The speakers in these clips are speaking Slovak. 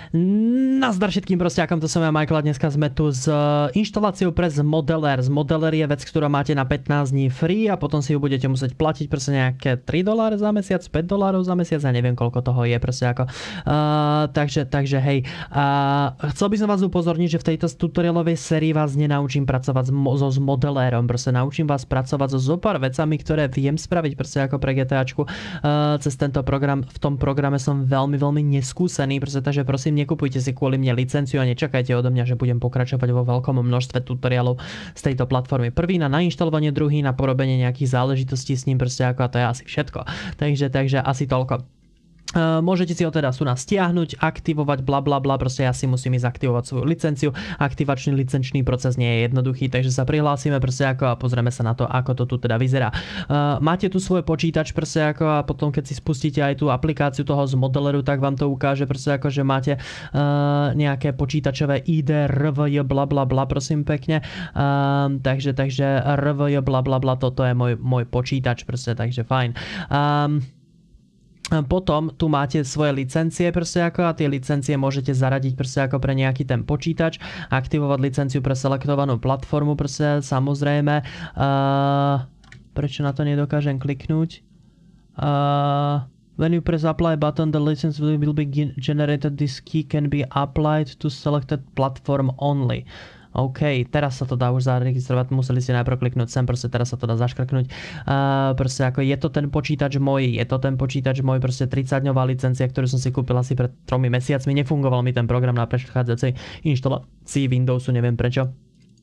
Nazdar všetkým prostiakom, to som ja Michael a dneska sme tu s inštaláciou pre Zmodeler. Zmodeler je vec, ktorú máte na 15 dní free a potom si ju budete musieť platiť proste nejaké $3 za mesiac, $5 za mesiac, ja neviem koľko toho je proste ako. Takže hej, chcel by som vás upozorniť, že v tejto tutorialovej sérii vás nenaučím pracovať so Zmodelerom, proste naučím vás pracovať so zopár vecami, ktoré viem spraviť proste ako pre GTAčku cez tento program. V tom programe som veľmi neskúsený, proste, takže prosím, nekupujte si kvôli mne licenciu a nečakajte odo mňa, že budem pokračovať vo veľkom množstve tutoriálov z tejto platformy. Prvý na nainštalovanie, druhý na porobenie nejakých záležitostí s ním proste ako, a to je asi všetko. Takže asi toľko. Môžete si ho teda sú nás stiahnuť, aktivovať, blablabla, proste ja si musím ísť aktivovať svoju licenciu. Aktivačný licenčný proces nie je jednoduchý, takže sa prihlásime proste ako a pozrieme sa na to, ako to tu teda vyzerá. Máte tu svoj počítač proste ako a potom keď si spustíte aj tú aplikáciu toho Zmodeleru, tak vám to ukáže proste ako, že máte nejaké počítačové ID, RVJ, blablabla, prosím pekne. Takže RVJ, blablabla, toto je môj počítač proste, takže fajn. Potom tu máte svoje licencie proste ako a tie licencie môžete zaradiť proste ako pre nejaký ten počítač, aktivovať licenciu pre selektovanú platformu proste samozrejme. Prečo na to nedokážem kliknúť? When you press apply button, the license will be generated. This key can be applied to selected platform only. OK, teraz sa to dá už zaregistrovať, museli ste najprv kliknúť sem, proste teraz sa to dá zaškrknúť. Proste ako je to ten počítač môj, proste 30-dňová licencia, ktorú som si kúpil asi pred 3 mesiacmi, nefungoval mi ten program na predchádzajúcej inštalácii Windowsu, neviem prečo.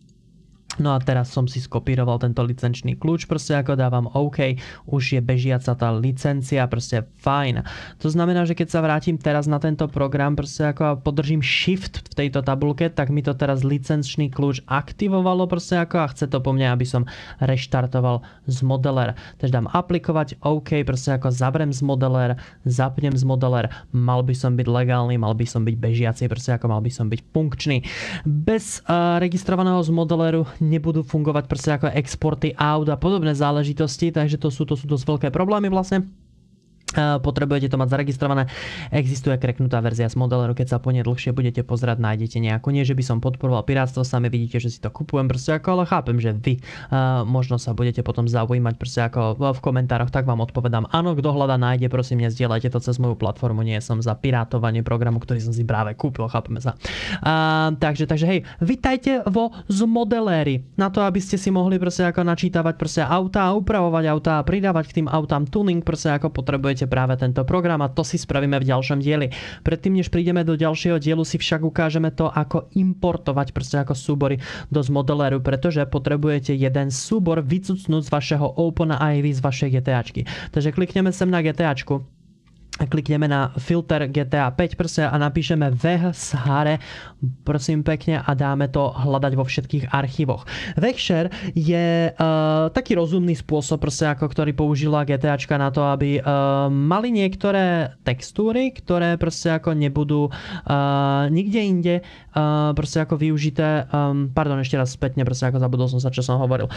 No a teraz som si skopíroval tento licenčný kľúč, proste ako dávam OK, už je bežiaca tá licencia, proste fajn. To znamená, že keď sa vrátim teraz na tento program, proste ako podržím Shift v tejto tabulke, tak mi to teraz licenčný kľúč aktivovalo, proste ako a chce to po mne, aby som reštartoval Zmodeler. Takže dám aplikovať OK, proste ako zavrem Zmodeler, zapnem Zmodeler, mal by som byť legálny, mal by som byť bežiaci, proste ako mal by som byť funkčný. Bez registrovaného Zmodeleru nebudú fungovať proste ako exporty aut a podobné záležitosti, takže to sú dosť veľké problémy vlastne. Potrebujete to mať zaregistrované. Existuje kreknutá verzia z Modeleru, keď sa po nej dlhšie budete pozerať, nájdete nejakú. Nie, že by som podporoval pirátstvo, sami vidíte, že si to kupujem proste ako, ale chápem, že vy možno sa budete potom zaujímať proste ako v komentároch, tak vám odpovedám. Áno, kto hľadá, nájde, prosím, nezdieľajte to cez moju platformu, nie som za pirátovanie programu, ktorý som si práve kúpil, chápeme sa. Takže hej, vitajte vo Zmodeleri. Na to, aby ste si mohli proste ako načítavať proste autá, upravovať autá, pridávať k tým autám tuning, proste ako potrebujete práve tento program a to si spravíme v ďalšom dieli. Predtým, než prídeme do ďalšieho dielu, si však ukážeme to, ako importovať proste ako súbory do Zmodeleru, pretože potrebujete jeden súbor vycucnúť z vašeho OpenIV z vašej GTAčky. Takže klikneme sem na GTAčku. Klikneme na filter GTA 5 proste a napíšeme VHSHARE, prosím pekne, a dáme to hľadať vo všetkých archívoch. VHSHARE je taký rozumný spôsob, proste ako ktorý použila GTAčka na to, aby mali niektoré textúry, ktoré proste ako nebudú nikde inde proste ako využité, pardon, ešte raz spätne, proste ako zabudol som sa, čo som hovoril.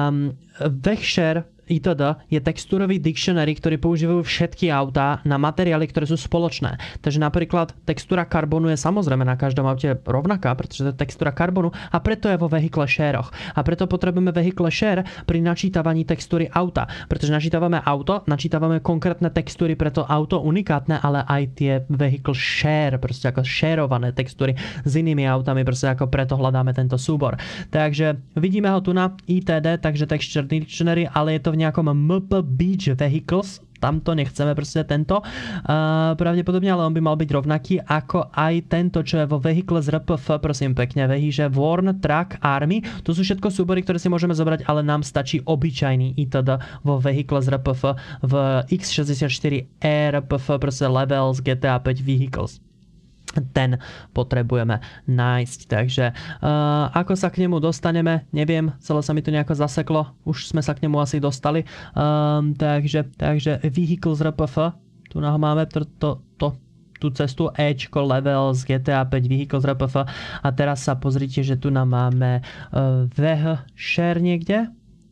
VHSHARE itd. Je textúrový dictionary, ktorý používajú všetky autá na materiály, ktoré sú spoločné. Takže napríklad textúra karbonu je samozrejme na každom aute rovnaká, pretože to je textúra karbonu a preto je vo vehicle shareoch. A preto potrebujeme vehicle share pri načítavaní textúry auta. Pretože načítavame auto, načítavame konkrétne textúry pre to auto unikátne, ale aj tie vehicle share, proste ako shareované textúry s inými autami, proste ako preto hľadáme tento súbor. Takže vidíme ho tu na ITD, takže texture dictionary, ale je to v nejakom MP Beach Vehicles, tamto nechceme proste tento pravdepodobne, ale on by mal byť rovnaký ako aj tento, čo je vo Vehicles RPF, prosím pekne, že Worn Truck Army, to sú všetko súbory, ktoré si môžeme zobrať, ale nám stačí obyčajný ITD vo Vehicles RPF v X64 RPF, proste Levels GTA 5 Vehicles. Ten potrebujeme nájsť, takže ako sa k nemu dostaneme, neviem, celé sa mi to nejako zaseklo, už sme sa k nemu asi dostali, takže Vehicles RPF, tu máme tú cestu Ečko Levels GTA 5 Vehicles RPF a teraz sa pozrite, že tu nám máme VHShare niekde,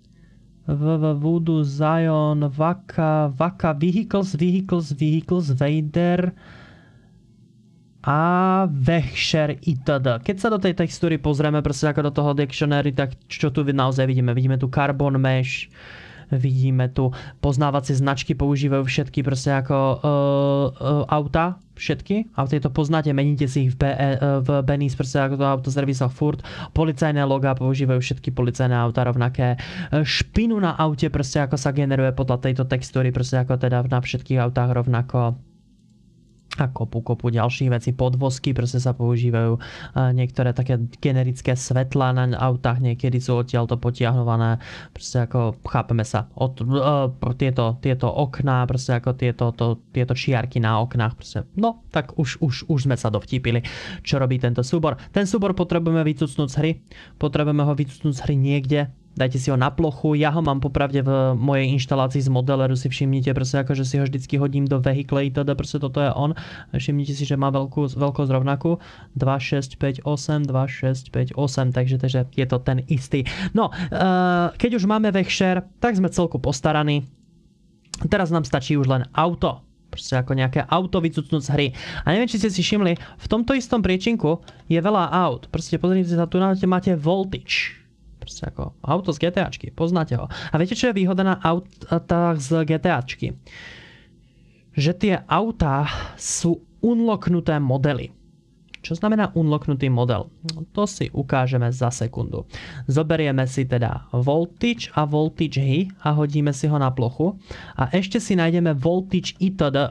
Voodoo, Zion, Vaka, Vehicles, Vader a Vechšer itd. Keď sa do tej textúry pozrieme proste ako do toho dictionary, tak čo tu naozaj vidíme? Vidíme tu carbon mesh, vidíme tu poznávacie značky, používajú všetky proste ako auta, všetky. A tieto poznáte, meníte si ich v Benny's proste ako to autoservisoch furt. Policajné logá používajú všetky policajné auta rovnaké. Špinu na aute proste ako sa generuje podľa tejto textúry proste ako teda na všetkých autách rovnako. A kopu ďalších vecí, podvozky, proste sa používajú niektoré také generické svetlá na autách, niekedy sú odtiaľto potiahnované, proste ako chápeme sa, tieto okná, proste ako tieto čiarky na oknách, proste. No, tak už sme sa dovtípili, čo robí tento súbor. Ten súbor potrebujeme vycucnúť z hry, potrebujeme ho vycucnúť z hry niekde. Dajte si ho na plochu, ja ho mám popravde v mojej inštalácii z modeleru, si všimnite proste ako, že si ho vždycky hodím do vehicle itd. Proste toto je on. Všimnite si, že má veľkosť rovnakú 2658, 2658, takže je to ten istý. No, keď už máme Vechšer, tak sme celku postaraní. Teraz nám stačí už len auto. Proste ako nejaké auto vycucnúť z hry. A neviem, či ste si všimli, v tomto istom priečinku je veľa aut. Proste pozrite sa, tu máte Voltage. Proste ako auto z GTAčky, poznáte ho. A viete, čo je výhoda na autách z GTAčky? Že tie autá sú unlocknuté modely. Čo znamená unlocknutý model? To si ukážeme za sekundu. Zoberieme si teda Voltage a Voltage Hy a hodíme si ho na plochu. A ešte si nájdeme Voltage itd.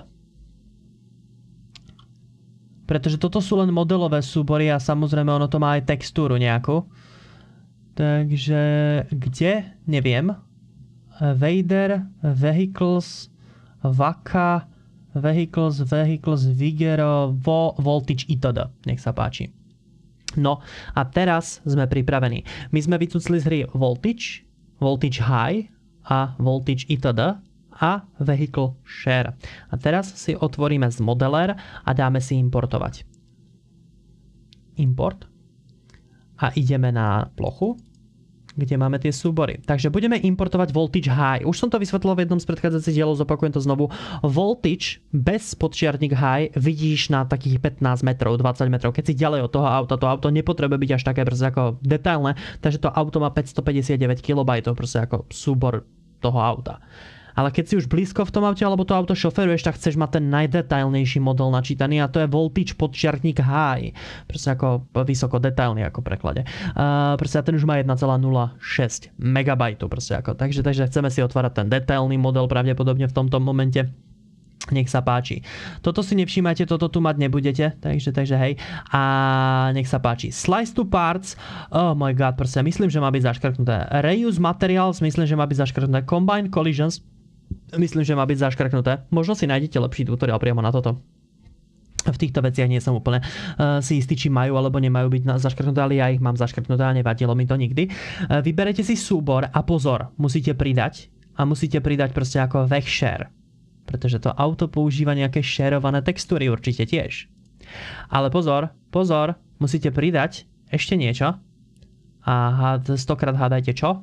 Pretože toto sú len modelové súbory a samozrejme ono to má aj textúru nejakú. Takže kde? Neviem. Vader, Vehicles, Vaka, Vehicles, Vigero, Voltage itd. Nech sa páči. No a teraz sme pripravení. My sme vycucli z hry Voltage, Voltage High a Voltage itd. A Vehicle Share. A teraz si otvoríme z modeler a dáme si importovať. Import. A ideme na plochu, kde máme tie súbory. Takže budeme importovať Voltage High. Už som to vysvetlil v jednom z predchádzajúcich dielov, zopakujem to znovu. Voltage bez podčiarnik High vidíš na takých 15 metrov, 20 metrov. Keď si ďalej od toho auta, to auto nepotrebuje byť až také proste ako detailné, takže to auto má 559 KB proste ako súbor toho auta. Ale keď si už blízko v tom aute, alebo to auto šoferuješ, tak chceš mať ten najdetailnejší model načítaný a to je Voltage podčiarkník High. Proste ako vysoko detailný ako preklade. Proste ten už má 1,06 MB. Proste ako. Takže chceme si otvárať ten detailný model pravdepodobne v tomto momente. Nech sa páči. Toto si nevšímajte, toto tu mať nebudete, takže hej. A nech sa páči. Slice to parts, oh my god, proste myslím, že má byť zaškrtnuté. Reuse materials, myslím, že má byť zaškrtnuté. Combine collisions, myslím, že má byť zaškrtnuté. Možno si nájdete lepší tutoriál priamo na toto. V týchto veciach nie som úplne si istý, či majú alebo nemajú byť zaškrtnuté, ale ja ich mám zaškrtnuté a nevadilo mi to nikdy. Vyberete si súbor a pozor, musíte pridať proste ako Vechšer. Pretože to auto používa nejaké šerované textúry určite tiež. Ale pozor, musíte pridať ešte niečo. A 100-krát hádajte čo?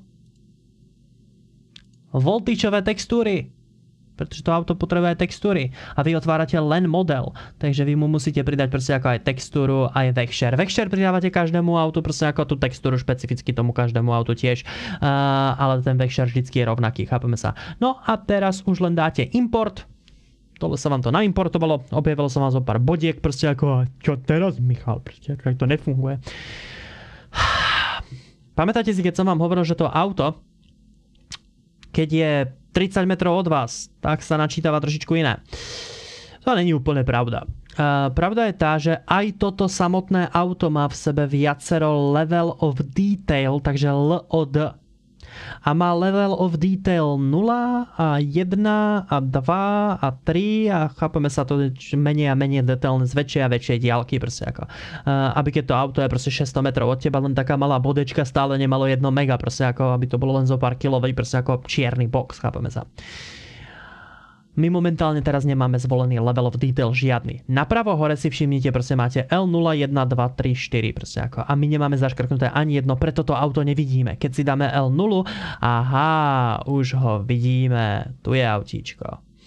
Voltageové textúry. Pretože to auto potrebuje aj textúry. A vy otvárate len model. Takže vy mu musíte pridať proste ako aj textúru, aj Vechšer. Vechšer pridávate každému autu, proste ako tú textúru špecificky tomu každému autu tiež. Ale ten Vechšer vždycky je rovnaký, chápeme sa. No a teraz už len dáte import. Tohle sa vám to naimportovalo. Objavilo sa vám zo pár bodiek, proste ako čo teraz, Michal, proste ako to nefunguje. Pamätáte si, keď som vám hovoril, že to auto, keď je 30 metrov od vás, tak sa načítava trošičku iné. To není úplne pravda. Pravda je tá, že aj toto samotné auto má v sebe viacero level of detail, takže LOD. A má level of detail 0 a 1 a 2 a 3 a chápeme sa to menej a menej detailné z väčšej a väčšej diaľky proste ako. Aby keď to auto je proste 600 metrov od teba, len taká malá bodečka stále nemalo 1 mega proste ako, aby to bolo len zo pár kilovej proste ako čierny box, chápeme sa. My momentálne teraz nemáme zvolený level of detail žiadny. Napravo hore si všimnite, proste máte L0, 1, 2, 3, 4 proste ako. A my nemáme zaškrtnuté ani jedno, preto to auto nevidíme. Keď si dáme L0, aha, už ho vidíme. Tu je autíčko.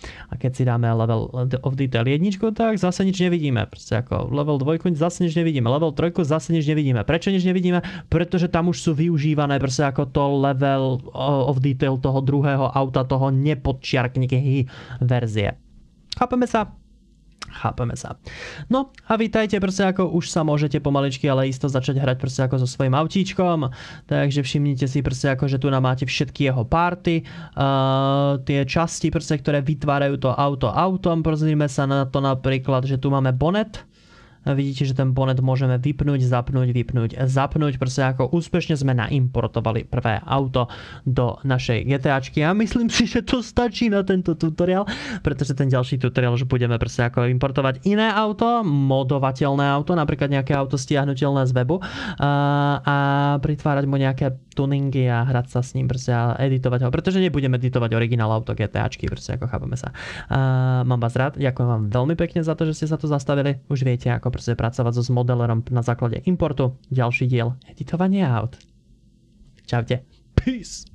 A keď si dáme level of detail 1, tak zase nič nevidíme. Proste ako level 2 zase nič nevidíme. Level 3 zase nič nevidíme. Prečo nič nevidíme? Pretože tam už sú využívané proste ako to level of detail toho druhého auta, toho nepodčiarknutej verzie. Chápeme sa? Chápeme sa. No a vítajte, proste ako už sa môžete pomaličky, ale isto začať hrať proste ako so svojím autíčkom. Takže všimnite si proste ako, že tu nám máte všetky jeho party, tie časti proste, ktoré vytvárajú to auto autom. Pozrime sa na to napríklad, že tu máme bonet. A vidíte, že ten bonet môžeme vypnúť, zapnúť, vypnúť, zapnúť. Proste ako úspešne sme naimportovali prvé auto do našej GTAčky. A myslím si, že to stačí na tento tutoriál, pretože ten ďalší tutoriál už budeme proste ako importovať iné auto, modovateľné auto, napríklad nejaké auto stiahnutelné z webu a pritvárať mu nejaké tuningy a hrať sa s ním proste a editovať ho, pretože nebudeme editovať originál auto GTAčky, proste ako chápeme sa. Mám vás rád, ďakujem vám veľmi pekne za to, že ste sa tu zastavili. Už viete, ako proste pracovať so modelerom na základe importu. Ďalší diel editovanie aut. Čaute. Peace.